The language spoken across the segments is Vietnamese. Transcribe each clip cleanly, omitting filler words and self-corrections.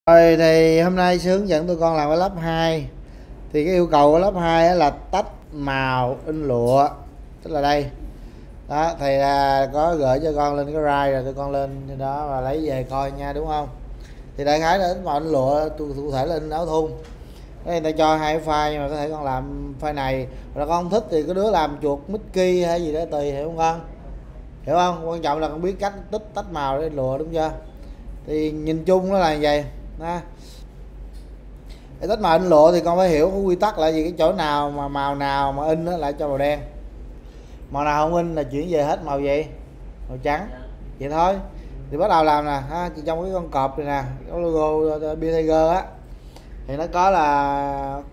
Rồi thì hôm nay sư hướng dẫn tụi con làm cái lớp 2. Thì cái yêu cầu của lớp 2 là tách màu in lụa, tức là đây đó. Thầy có gửi cho con lên cái drive rồi, tụi con lên trên đó và lấy về coi nha, đúng không? Thì đại khái là tách màu in lụa cụ thể là in áo thun. Đây người ta cho hai file, nhưng mà có thể con làm file này, rồi con không thích thì có đứa làm chuột Mickey hay gì đó tùy, hiểu không con? Hiểu không? Quan trọng là con biết cách tách màu để in lụa, đúng chưa? Thì nhìn chung nó là như vậy ha. Để tách màu in lụa thì con phải hiểu cái quy tắc là gì, cái chỗ nào mà màu nào mà in lại cho màu đen, màu nào không in là chuyển về hết màu gì, màu trắng, vậy thôi. Thì bắt đầu làm nè ha. Thì trong cái con cọp này nè, có logo Tiger á, thì nó có là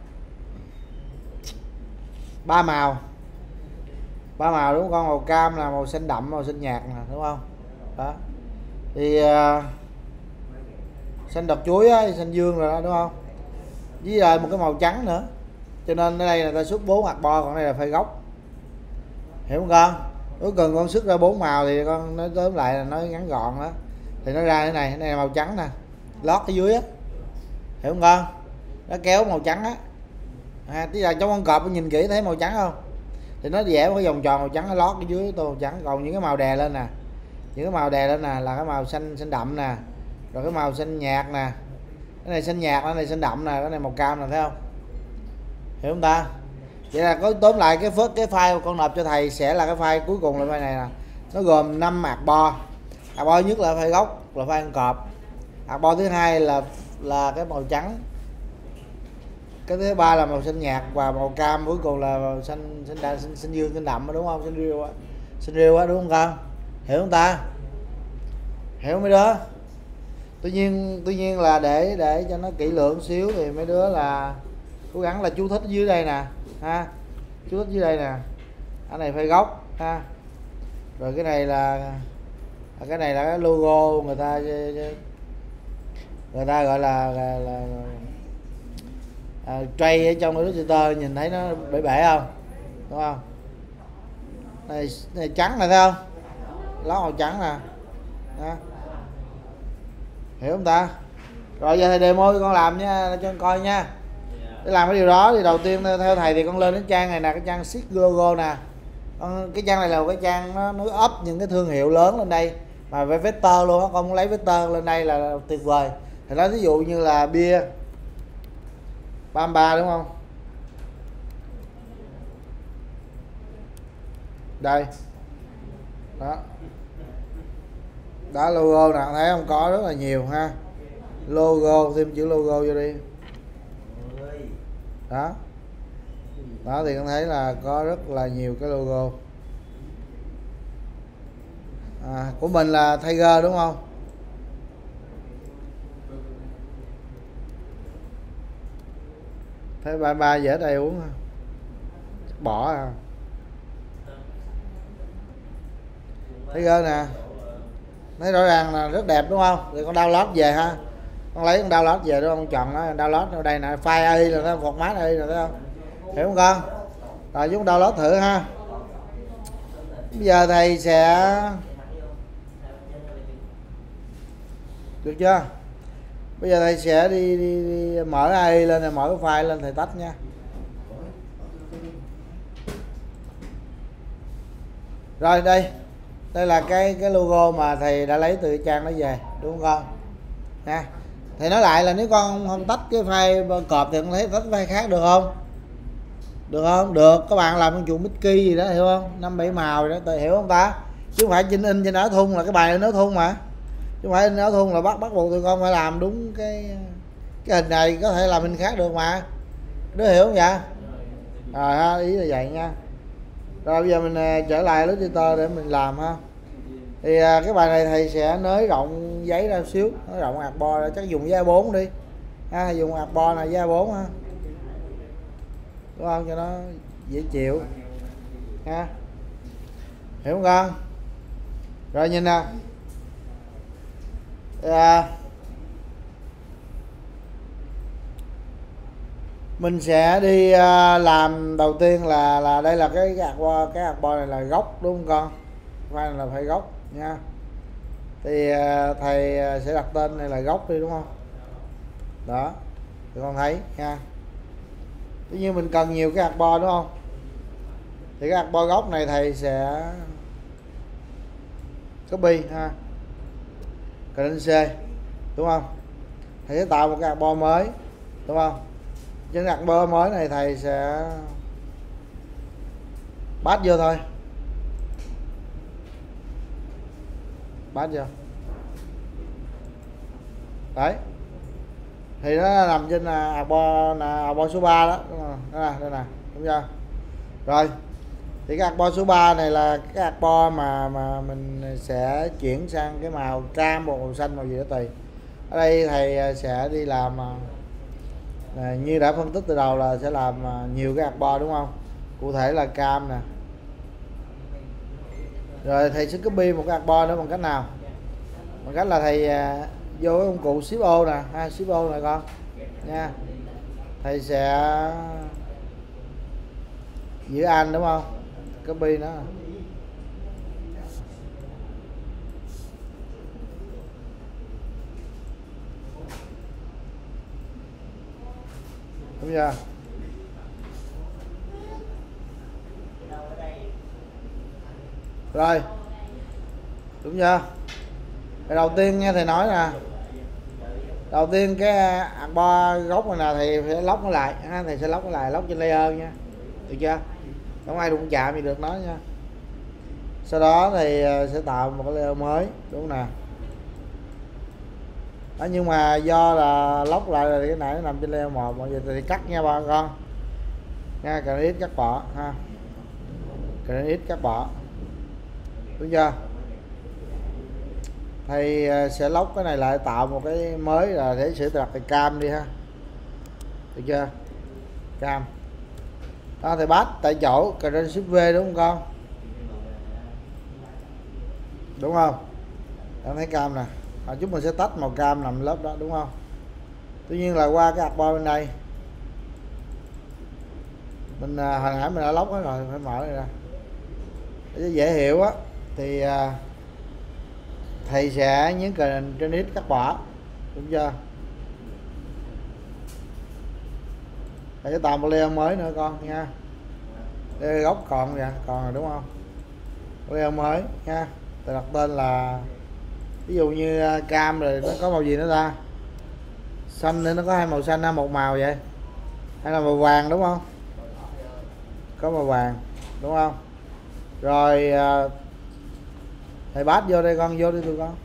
ba màu, đúng không? Con màu cam là màu xanh đậm, màu xanh nhạt nè, đúng không? Đó thì xanh đọt chuối á, xanh dương rồi đó, đúng không? Với lại một cái màu trắng nữa, cho nên ở đây là ta xuất 4 hạt bo, còn đây là phây gốc, hiểu không con? Nếu cần con xuất ra 4 màu thì con nói tóm lại là nó ngắn gọn đó, thì nó ra cái này là màu trắng nè, lót ở dưới á, hiểu không con? Nó kéo màu trắng á, tí là trong con cọp nhìn kỹ thấy màu trắng không? Thì nó vẽ một cái vòng tròn màu trắng, nó lót ở dưới tô màu trắng. Còn những cái màu đè lên nè, những cái màu đè lên nè là cái màu xanh đậm nè, rồi cái màu xanh nhạt nè, cái này xanh nhạt, cái này xanh đậm nè, cái này màu cam nè, thấy không? Hiểu không ta? Vậy là có tóm lại cái file con nộp cho thầy sẽ là cái file cuối cùng là file này nè. Nó gồm 5 hạt bo. Hạt bo nhất là file gốc, là file con cọp. Hạt bo thứ hai là cái màu trắng. Cái thứ ba là màu xanh nhạt, và màu cam cuối cùng là màu xanh dương, xanh đậm, đúng không? Xanh riêu á, đúng không con? Hiểu không ta? Hiểu không mấy đứa? Tuy nhiên là để cho nó kỹ lưỡng xíu thì mấy đứa là cố gắng là chú thích dưới đây nè ha, chú thích dưới đây nè, cái này phây gốc ha, rồi cái này là cái logo người ta gọi là tray ở trong Illustrator, nhìn thấy nó bể không, đúng không? Này trắng này, thấy không? Lót màu trắng nè đó. Hiểu không ta? Rồi giờ thầy demo cho con làm nha, cho con coi nha. Để làm cái điều đó thì đầu tiên theo thầy thì con lên đến trang này nè, cái trang Seek Logo nè. Cái trang này là một cái trang nó up những cái thương hiệu lớn lên đây mà với vector luôn á, con muốn lấy vector lên đây là tuyệt vời. Thì nói ví dụ như là bia Bamba, đúng không? Đây đó, đó logo nè, thấy không? Có rất là nhiều ha, logo, thêm chữ logo vô đi đó. Đó thì con thấy là có rất là nhiều cái logo của mình là Tiger, đúng không? Thấy ba dễ đây uống bỏ Tiger nè, thấy rõ ràng là rất đẹp, đúng không? Thì con download về ha, con lấy con download về, đúng không? Con chọn nó download ở đây nè, file AI là nó format AI rồi, thấy không? Hiểu không con? Rồi chúng download thử ha. Bây giờ thầy sẽ được chưa? Bây giờ thầy sẽ đi mở AI lên, này mở cái file lên, thầy tách nha. Rồi đây là cái logo mà thầy đã lấy từ cái trang đó về, đúng không con? Nha. Thầy nói lại là nếu con không tách cái file cọp thì con thấy tách file khác được không? Được không? Được. Các bạn làm con chuột Mickey gì đó, hiểu không? 5-7 màu rồi đó, hiểu không ta? Chứ không phải in trên áo thun, là cái bài in áo thun mà. Chứ không phải in áo thun là bắt buộc tụi con phải làm đúng cái hình này, có thể làm hình khác được mà. Đứa hiểu không vậy? Rồi ha, ý là vậy nha. Rồi bây giờ mình trở lại Illustrator để mình làm ha. Thì cái bài này thầy sẽ nới rộng giấy ra xíu, nới rộng hạt bo ra, chắc dùng giấy A4 đi ha, dùng hạt bo này giấy A4 ha, đúng không? Cho nó dễ chịu ha, hiểu không con? Rồi nhìn nè, mình sẽ đi làm đầu tiên là đây là cái hạt bo này là gốc, đúng không con? File này là phải gốc nha. Thì thầy sẽ đặt tên này là gốc đi, đúng không? đó thì con thấy nha. Tuy nhiên mình cần nhiều cái hạt bo đúng không, thì cái hạt bo gốc này thầy sẽ copy ha, Ctrl C đúng không, thầy sẽ tạo một cái hạt bo mới đúng không. Trên hạt bo mới này thầy sẽ paste vô thôi, paste vô đấy, thì nó nằm trên hạt bo số 3 đó, đúng không? Đây nè đúng chưa. Rồi thì cái hạt bo số 3 này là cái hạt bo mà mình sẽ chuyển sang cái màu cam, màu xanh, màu gì đó tùy. Ở đây thầy sẽ đi làm như đã phân tích từ đầu là sẽ làm nhiều cái hạt bo đúng không, cụ thể là cam nè. Rồi thầy sẽ copy một cái hạt bo nữa bằng cách nào, bằng cách là thầy vô cái công cụ Shift O nè, Shift O này con nha, thầy sẽ giữ Alt đúng không, copy nó đúng chưa. Rồi đúng chưa. Thì đầu tiên nghe thầy nói nè, đầu tiên cái hạt bo gốc này là thầy phải lóc nó lại ha, thầy sẽ lóc nó lại, lóc trên layer nha, được chưa, không ai đụng chạm gì được nó nha. Sau đó thì sẽ tạo một cái layer mới đúng không nè. Đó, nhưng mà do là lóc lại là cái này nó nằm trên layer 1, mọi người thì cắt nha ba con nha, Ctrl X cắt bỏ ha, Ctrl X cắt bỏ đúng chưa. Thầy sẽ lóc cái này lại, tạo một cái mới là để sẽ đặt cái cam đi ha, được chưa, cam đó. Thầy bắt tại chỗ Ctrl Shift V đúng không con, đúng không, em thấy cam nè. Chúng mình sẽ tách màu cam nằm lớp đó đúng không. Tuy nhiên là qua cái hạt bo bên đây mình hồi nãy mình đã lóc hết rồi, phải mở ra để dễ hiểu á, thì thầy sẽ nhấn Ctrl X cắt bỏ đúng chưa. Thầy sẽ tạo một layer mới nữa con nha, layer gốc còn rồi đúng không, layer mới nha. Thầy đặt tên là ví dụ như cam, rồi nó có màu gì nữa ta, xanh nên nó có hai màu xanh ha, một màu vậy, hay là màu vàng đúng không, có màu vàng đúng không. Rồi thầy bát vô đây con, vô đi tụi con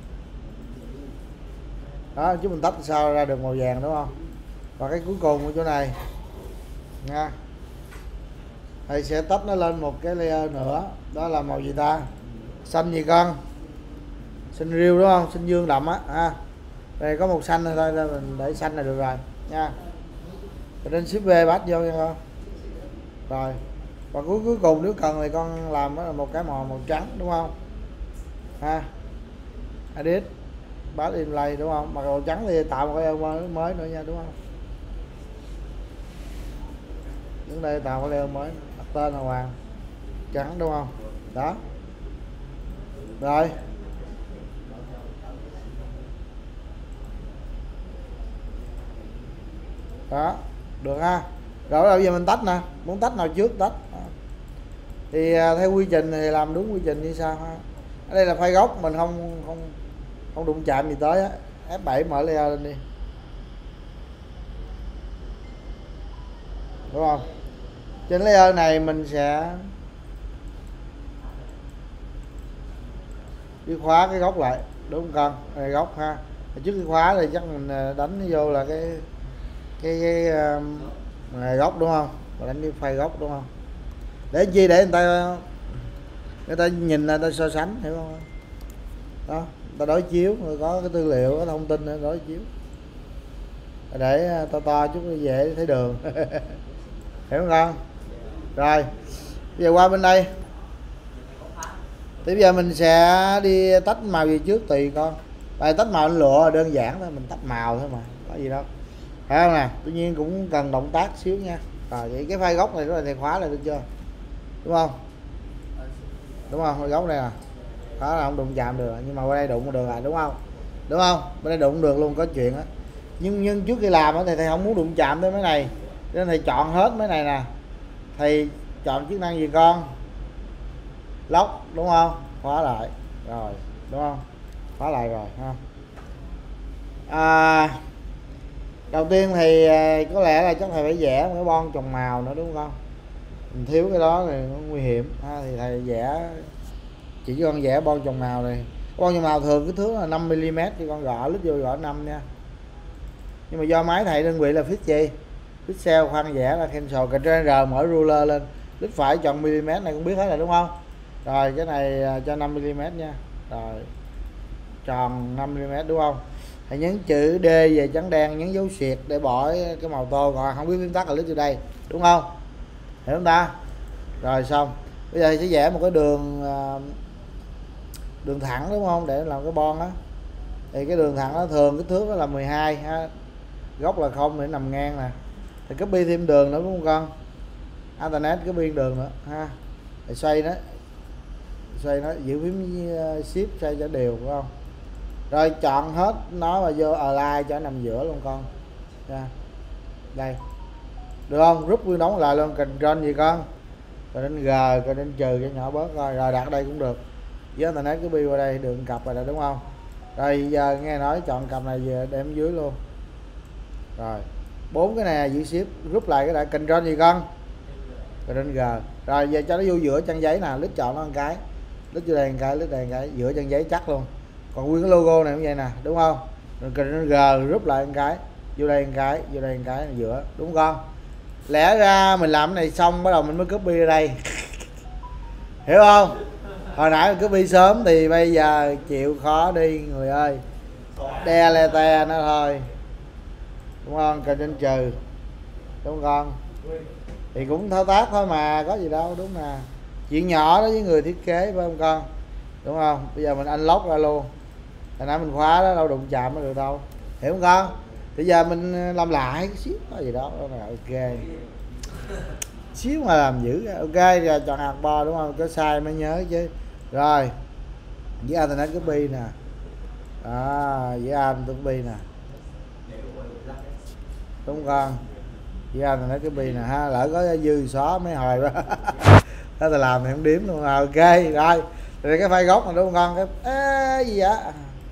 đó, chúng mình tách sao ra được màu vàng đúng không. Và cái cuối cùng của chỗ này nha, thầy sẽ tách nó lên một cái layer nữa, đó là màu gì ta, xanh gì con, xanh riêu đúng không, xanh dương đậm á đây có một xanh thôi, mình để xanh là được rồi nha. Trên Shift V bắt vô nha con. Rồi và cuối cùng nếu cần thì con làm đó là một cái màu trắng đúng không ha, edit bắt inlay đúng không, màu trắng thì tạo một cái mới nữa nha đúng không. Đứng đây tạo cái layer mới, đặt tên là hoàng trắng đúng không đó. Rồi đó được ha. Rồi bây giờ mình tách nè, muốn tách nào trước tách thì theo quy trình thì làm đúng quy trình như sao ha. Ở đây là file gốc, mình không đụng chạm gì tới á. F7 mở layer lên đi đúng không. Trên layer này mình sẽ đi khóa cái góc lại đúng không con, này góc ha. Trước khi khóa thì chắc mình đánh vô là cái này góc đúng không, và đánh đi file góc đúng không, để chi, để người ta nhìn, người ta so sánh hiểu không đó, người ta đối chiếu, người có cái tư liệu, có thông tin để đối chiếu, để to chút dễ thấy đường hiểu không con. Rồi bây giờ qua bên đây thì bây giờ mình sẽ đi tách màu gì trước tùy con. Bài tách màu lựa đơn giản thôi, mình tách màu thôi mà, có gì đâu phải không nè. Tuy nhiên cũng cần động tác xíu nha. Rồi vậy cái file gốc này nó là thì khóa lại được chưa, đúng không, đúng không, file gốc này nè đó là không đụng chạm được, nhưng mà qua đây đụng được rồi đúng không, đúng không, bên đây đụng được luôn, có chuyện á. nhưng trước khi làm thì thầy không muốn đụng chạm tới mấy này, nên thầy chọn hết mấy này nè. Thầy chọn chức năng gì con? Lock đúng không? Khóa lại rồi đúng không? Khóa lại rồi ha. Đầu tiên thì có lẽ là chắc thầy phải vẽ một cái bon trồng màu nữa đúng không? Mình thiếu cái đó thì nó nguy hiểm ha, thì thầy vẽ chỉ cho con vẽ bon trồng màu này. Bon trồng màu thường cái thước là 5 mm thì con gõ lít vô gõ 5 nha. Nhưng mà do máy thầy đơn vị là fit gì? Pixel, khoan vẽ là cancel, Ctrl R mở ruler lên, lít phải chọn mm này cũng biết hết rồi đúng không? Rồi cái này cho 5 mm nha. Rồi tròn 5 mm đúng không? Hãy nhấn chữ D về trắng đen, nhấn dấu xịt để bỏ cái màu tô, còn không biết phím tắt là lít vô đây đúng không? Hiểu không ta? Rồi xong. Bây giờ sẽ vẽ một cái đường thẳng đúng không, để làm cái bon á. Thì cái đường thẳng nó thường cái thước đó là 12 ha, góc là 0 để nằm ngang nè. Thì copy thêm đường nữa đúng không con? Internet cái biên đường nữa ha. Để xoay nó giữ phím shift xoay cho đều phải không? Rồi chọn hết nó và vô align cho nằm giữa luôn con nha. Đây được không? Rút nguyên đóng lại luôn, Ctrl gì con? Ctrl G, Ctrl trừ cho nhỏ bớt rồi đặt ở đây cũng được. Với internet cái bi qua đây đường cặp rồi đó đúng không? Rồi giờ nghe nói chọn cặp này về đem dưới luôn. Rồi 4 cái này giữ shift rút lại cái đã, Ctrl gì con? Ctrl G. Rồi giờ cho nó vô giữa trang giấy nè, lít chọn nó một cái, lít vô đây một cái, lít đây một cái, giữa trang giấy chắc luôn. Còn nguyên cái logo này cũng vậy nè đúng không? Rồi Ctrl G rút lại một cái, vô đây một cái, vô đây một cái giữa đúng không? Lẽ ra mình làm cái này xong bắt đầu mình mới copy ra đây. Hiểu không? Hồi nãy mình copy sớm thì bây giờ chịu khó đi người ơi, đe le te nó thôi đúng không? Ctrl trừ đúng không? Thì cũng thao tác thôi mà có gì đâu đúng nè, chuyện nhỏ đó với người thiết kế phải không con? Đúng không? Bây giờ mình unlock ra luôn, hồi nãy mình khóa đó đâu đụng chạm nó được đâu, hiểu không con? Bây giờ mình làm lại xíu có gì đó là ok, xíu mà làm dữ ok. Rồi chọn hạt bo đúng không? Có sai mới nhớ chứ. Rồi với internet copy nè, với internet copy nè đúng con? Với internet copy nè ha, lỡ có dư xóa mấy hồi đó. Đó ta làm thì không đếm luôn. Ok rồi, rồi cái file gốc này đúng không con? Cái gì vậy?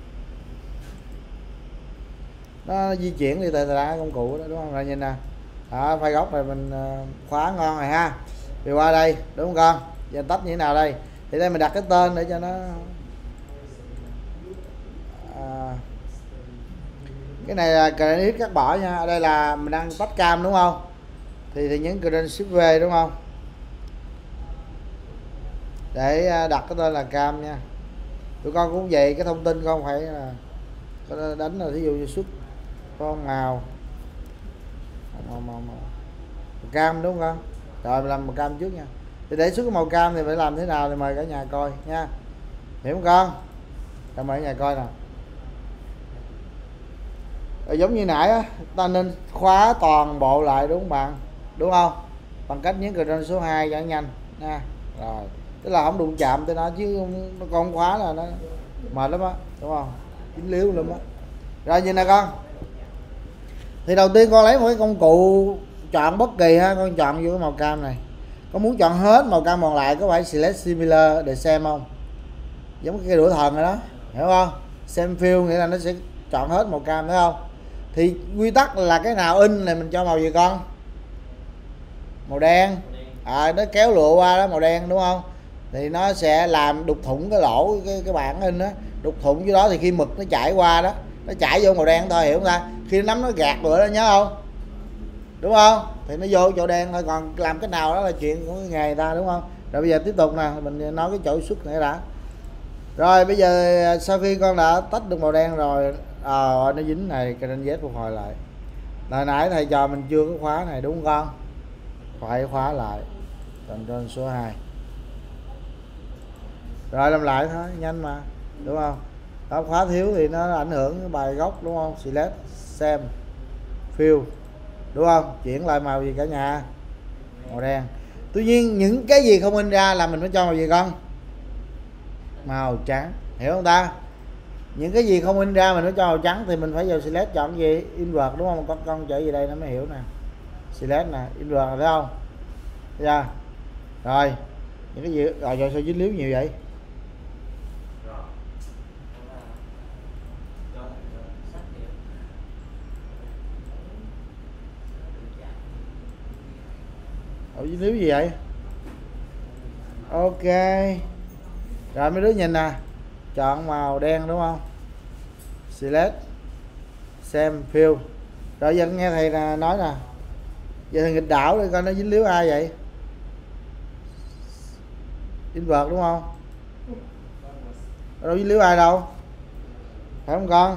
Nó di chuyển đi từ công cụ đó đúng không? Rồi nhìn nè, file gốc này mình khóa ngon rồi ha. Thì qua đây đúng không con? Giờ tách như thế nào đây? Thì đây mình đặt cái tên để cho nó cái này là Ctrl X cắt bỏ nha. Đây là mình đang tách cam đúng không? Thì nhấn Ctrl Shift V đúng không? Để đặt cái tên là cam nha. Tụi con cũng vậy, cái thông tin con phải là đánh là thí dụ như xuất con màu cam đúng không? Rồi mình làm màu cam trước nha. Thì để xuất cái màu cam thì phải làm thế nào thì mời cả nhà coi nha. Hiểu không con? Cho mời cả nhà coi nè. Rồi giống như nãy á, ta nên khóa toàn bộ lại đúng không bạn? Đúng không? Bằng cách nhấn Ctrl số 2 cho nhanh nha. Rồi, tức là không đụng chạm tới nó, chứ nó con khóa là nó mệt lắm á, đúng không? Dính líu lắm á. Rồi nhìn nè con. Thì đầu tiên con lấy một cái công cụ chọn bất kỳ ha, con chọn vô cái màu cam này. Con muốn chọn hết màu cam còn lại có phải select similar để xem không? Giống cái đũa thần rồi đó, hiểu không? Xem fill nghĩa là nó sẽ chọn hết màu cam thấy không? Thì quy tắc là cái nào in này mình cho màu gì con? Màu đen. Nó kéo lụa qua đó màu đen đúng không? Thì nó sẽ làm đục thủng cái lỗ cái bảng in đó, đục thủng dưới đó thì khi mực nó chảy qua đó, nó chảy vô màu đen thôi, hiểu không ta? Khi nó nắm nó gạt bữa đó nhớ không? Đúng không? Thì nó vô chỗ đen thôi, còn làm cái nào đó là chuyện của nghề người ta đúng không? Rồi bây giờ tiếp tục nè, mình nói cái chỗ xuất này đã. Rồi bây giờ sau khi con đã tách được màu đen rồi, nó dính này, Ctrl Z phục hồi lại. Hồi nãy thầy trò mình chưa có khóa này đúng không con? Phải khóa lại, Ctrl số 2. Rồi làm lại thôi, nhanh mà, đúng không? Đó, khóa thiếu thì nó ảnh hưởng cái bài gốc đúng không? Select, xem, fill, đúng không? Chuyển lại màu gì cả nhà? Màu đen. Tuy nhiên những cái gì không in ra là mình phải cho màu gì con? Màu trắng, hiểu không ta? những cái gì không in ra mình nó cho màu trắng thì mình phải vào select chọn gì invert đúng không, con chữ gì đây nó mới hiểu nè, select nè, invert thấy không, thấy chưa? Rồi những cái gì rồi sao dính líu nhiều vậy? Ủa dính líu gì vậy? Ok rồi mấy đứa nhìn nè, chọn màu đen đúng không, select xem fill. Rồi giờ nghe thầy là nói nè, giờ thầy nghịch đảo đi coi nó dính líu ai vậy, invert đúng không, đâu dính líu ai đâu, phải không con?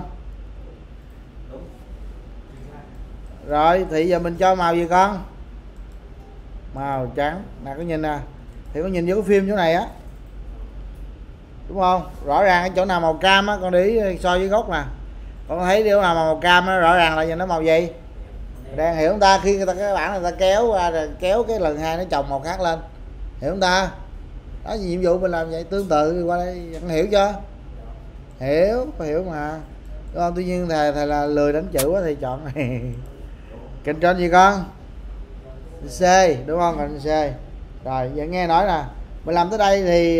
Rồi thì giờ mình cho màu gì con, màu trắng nè, có nhìn nè, thì có nhìn vô cái phim chỗ này á đúng không, rõ ràng cái chỗ nào màu cam á con để so với gốc nè, con thấy chỗ nào màu cam á rõ ràng là nhìn nó màu gì đang, hiểu không ta? Khi người ta cái bảng người ta kéo qua rồi kéo cái lần hai nó chồng màu khác lên, hiểu không ta? Đó nhiệm vụ mình làm vậy, tương tự qua đây vẫn hiểu chưa? Hiểu, phải hiểu mà đúng không? Tuy nhiên thầy là lười đánh chữ quá thì chọn này kênh trên gì con, C đúng không, kênh C. Rồi giờ nghe nói nè, mình làm tới đây thì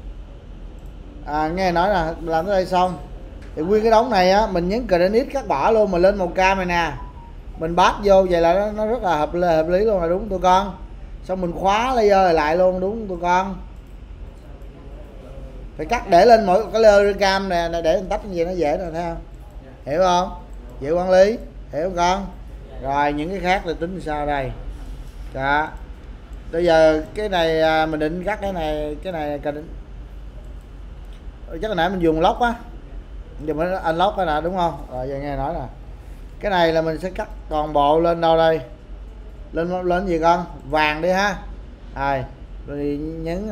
nghe nói là làm tới đây xong thì nguyên cái đống này á mình nhấn Ctrl X cắt bỏ luôn, mà lên màu cam này nè, mình bắt vô vậy là nó rất là hợp lý luôn, là đúng tụi con. Xong mình khóa layer lại luôn, đúng tụi con. Phải cắt để lên mỗi cái layer cam nè để mình tách cái gì nó dễ rồi, thấy không? Hiểu không? Dễ quản lý, hiểu không con? Rồi những cái khác thì tính sao đây? Đó. Bây giờ cái này mình định cắt cái này cần chắc là nãy mình dùng lock á, giờ mới unlock cái nè đúng không? Rồi giờ nghe nói nè, cái này là mình sẽ cắt toàn bộ lên đâu đây, lên gì con, vàng đi ha. Rồi nhấn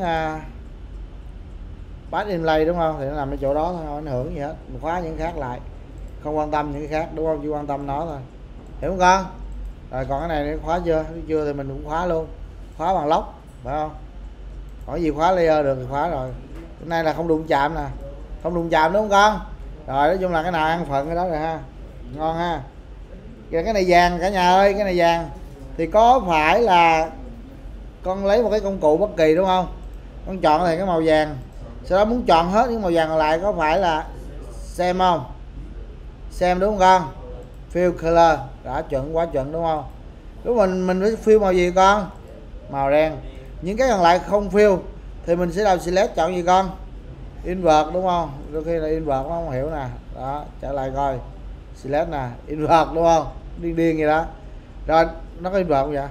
pass inlay đúng không, thì nó nằm ở chỗ đó thôi, không ảnh hưởng gì hết, mình khóa những khác lại, không quan tâm những cái khác đúng không, chỉ quan tâm nó thôi, hiểu không con? Rồi còn cái này khóa chưa thì mình cũng khóa luôn, khóa bằng lock phải không, hỏi gì khóa layer được thì khóa rồi. Cái này là không đụng chạm nè, không đụng chạm đúng không con? Rồi nói chung là cái nào ăn phận cái đó rồi ha, ngon ha. Kìa cái này vàng cả nhà ơi, cái này vàng thì có phải là con lấy một cái công cụ bất kỳ đúng không, con chọn này cái màu vàng, sau đó muốn chọn hết những màu vàng còn lại, có phải là xem không, xem đúng không con, fill color đã chuẩn, quá chuẩn đúng không? Lúc mình phải fill màu gì con, màu đen. Những cái còn lại không fill thì mình sẽ làm select chọn gì con, invert đúng không, đôi khi là invert nó không hiểu nè, đó trở lại coi select nè, invert đúng không, điên vậy đó. Rồi nó có invert không vậy,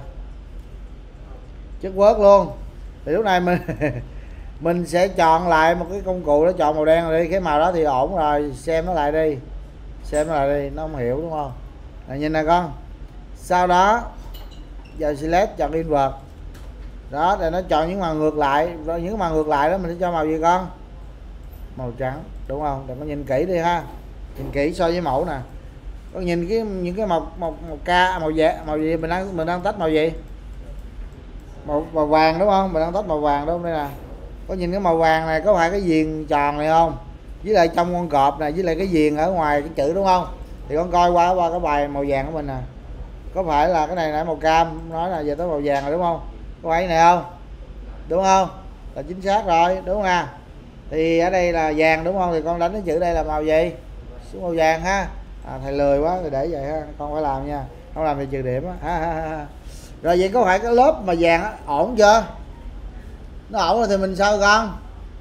chất quớt luôn. Thì lúc này mình sẽ chọn lại một cái công cụ đó, chọn màu đen rồi đi, cái màu đó thì ổn rồi, xem nó lại đi, nó không hiểu đúng không? Rồi nhìn nè con, sau đó giờ select chọn invert đó, để nó chọn những màu ngược lại, rồi những màu ngược lại đó mình sẽ cho màu gì con, màu trắng đúng không? Để con nhìn kỹ đi ha, nhìn kỹ so với mẫu nè, con nhìn những cái màu màu gì mình đang tách màu gì, màu vàng đúng không, mình đang tách màu vàng đúng không? Đây nè, có nhìn cái màu vàng này có phải cái viền tròn này không, với lại trong con cọp này, với lại cái viền ở ngoài cái chữ đúng không? Thì con coi qua cái bài màu vàng của mình nè, có phải là cái này là màu cam, nói là giờ tới màu vàng rồi đúng không, có phải cái này không, đúng không, là chính xác rồi đúng không à? Thì ở đây là vàng đúng không, thì con đánh cái chữ đây là màu gì, xuống màu vàng ha. Thầy lười quá thì để vậy ha, con phải làm nha, không làm thì trừ điểm á. Rồi vậy có phải cái lớp mà vàng á, ổn chưa? Nó ổn rồi thì mình sao con,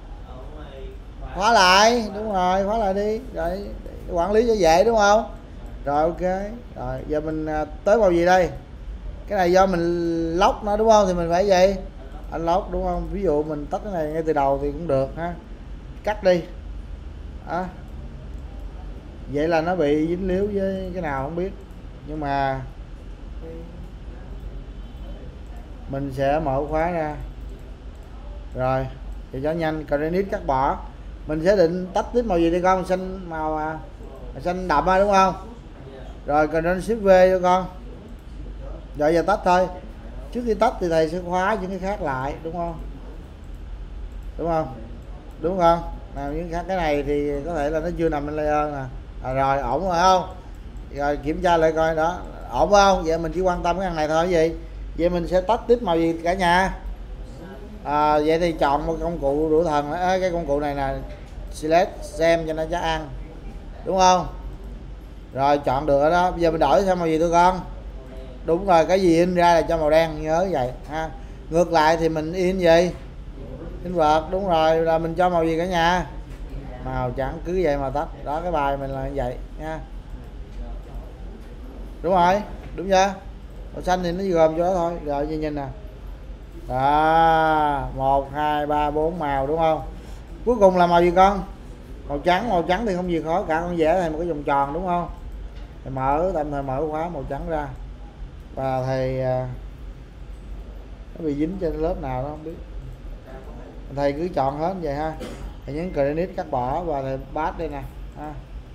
khóa lại, đúng rồi, khóa lại đi, rồi quản lý cho dễ đúng không? Rồi ok, rồi giờ mình tới màu gì đây, cái này do mình lock nó đúng không, thì mình phải gì, anh lock đúng không? Ví dụ mình tắt cái này ngay từ đầu thì cũng được ha, cắt đi vậy là nó bị dính líu với cái nào không biết, nhưng mà mình sẽ mở khóa ra rồi thì cho nhanh, Ctrl cắt bỏ. Mình sẽ định tách tiếp màu gì đi con, xanh màu xanh đậm đúng không? Rồi Ctrl Shift V cho con. Rồi giờ tách thôi. Trước khi tách thì thầy sẽ khóa những cái khác lại đúng không? Đúng không? Đúng không? những cái này thì có thể là nó chưa nằm lên layer nè. Rồi ổn rồi không? Rồi kiểm tra lại coi đó, ổn không? Vậy mình chỉ quan tâm cái thằng này thôi gì. Vậy mình sẽ tách tiếp màu gì cả nhà. Vậy thì chọn một công cụ đũa thần, cái công cụ này là select xem cho nó chắc ăn, đúng không? Rồi chọn được rồi đó. Bây giờ mình đổi sang màu gì tụi con? Đúng rồi, cái gì in ra là cho màu đen, nhớ vậy ha. Ngược lại thì mình in gì? In vật, đúng rồi, là mình cho màu gì cả nhà? Màu trắng, cứ vậy mà tách. Đó, cái bài mình là như vậy nha. Đúng rồi, đúng chưa? Màu xanh thì nó gồm cho đó thôi. Rồi nhìn nè. Đó, 1 2 3 4 màu đúng không? Cuối cùng là màu gì con? Màu trắng thì không gì khó cả, con vẽ thành một cái vòng tròn đúng không? Thầy mở, tạm thời mở khóa màu trắng ra. Và thầy nó bị dính trên lớp nào đó không biết. Thầy cứ chọn hết vậy ha. Thầy nhấn Create cắt bỏ và thầy pass đây nè ha.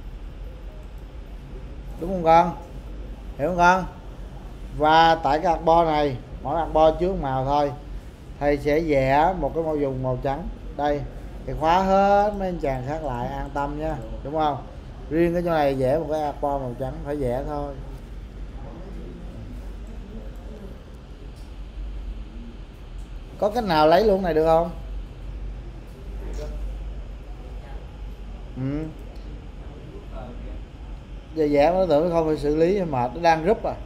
Đúng không con? Hiểu không con? Và tại cái artboard này, mỗi artboard chứa màu thôi, thầy sẽ vẽ một cái màu dùng màu trắng đây, thì khóa hết mấy anh chàng khác lại, an tâm nha, đúng không? Riêng cái chỗ này vẽ một cái artboard màu trắng, phải vẽ thôi. Có cách nào lấy luôn này được không? Giờ vẽ nó tưởng không phải xử lý mệt, nó đang group à.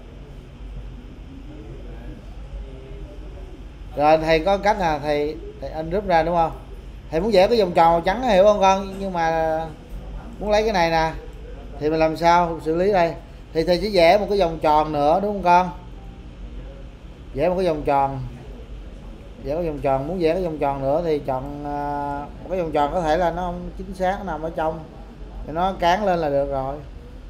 Rồi thầy có cách là thầy anh rút ra đúng không? Thầy muốn vẽ cái vòng tròn màu trắng hiểu không con? Nhưng mà muốn lấy cái này nè thì mình làm sao xử lý đây? Thì thầy sẽ vẽ một cái vòng tròn nữa đúng không con? Vẽ một cái vòng tròn. Vẽ cái vòng tròn, muốn vẽ cái vòng tròn nữa thì chọn một cái vòng tròn có thể là nó không chính xác, nó nằm ở trong thì nó cán lên là được rồi.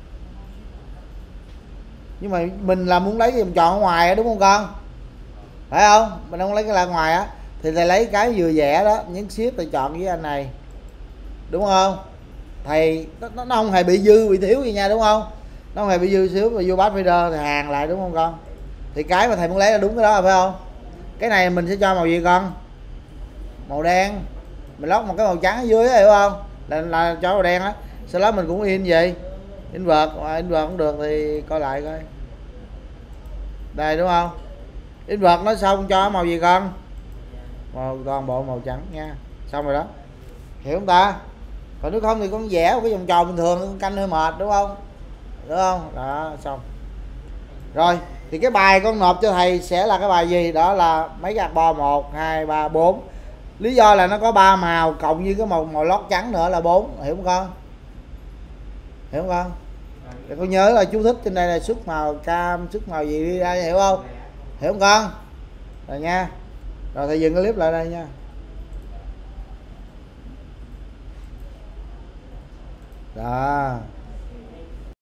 Nhưng mà mình là muốn lấy cái vòng tròn ở ngoài đúng không con? Phải không? Mình không lấy cái là ngoài á thì thầy lấy cái vừa vẽ đó, nhấn shift thầy chọn với anh này, đúng không? Thầy nó không hề bị dư bị thiếu gì nha, đúng không? Nó không hề bị dư xíu, mà vô pathfinder thì hàng lại, đúng không con? Thì cái mà thầy muốn lấy là đúng cái đó, phải không? Cái này mình sẽ cho màu gì con? Màu đen. Mình lót một cái màu trắng ở dưới, hiểu không? Là cho màu đen á. Sau đó mình cũng in gì? In vợt, in vợt cũng được thì coi lại coi. Đây đúng không? In vợt nó xong cho màu gì con? Màu toàn bộ màu trắng nha. Xong rồi đó. Hiểu không ta? Còn nếu không thì con vẽ một cái vòng tròn bình thường, con canh hơi mệt đúng không? Đúng không? Đó, xong. Rồi, thì cái bài con nộp cho thầy sẽ là cái bài gì? Đó là mấy cái artboard 1 2 3 4. Lý do là nó có 3 màu cộng với cái màu lót trắng nữa là 4, hiểu không con? Hiểu không con? Để con nhớ là chú thích trên đây là xuất màu cam, xuất màu gì đi ra, hiểu không? Hiểu không con? Rồi nha. Rồi thầy dừng cái clip lại đây nha. Đó.